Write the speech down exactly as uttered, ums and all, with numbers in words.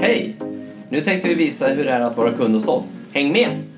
Hej! Nu tänkte vi visa hur det är att vara kund hos oss. Häng med!